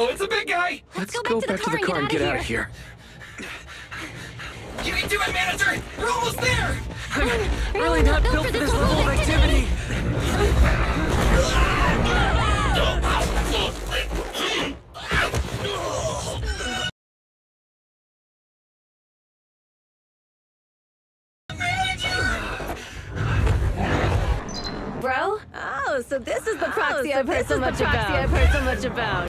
Uh-oh, it's a big guy! Let's go back to the car and get out of here. You can do it, manager! We're almost there! I'm really not built for this level of activity. Bro? Oh, so this is the proxy I've heard so much about.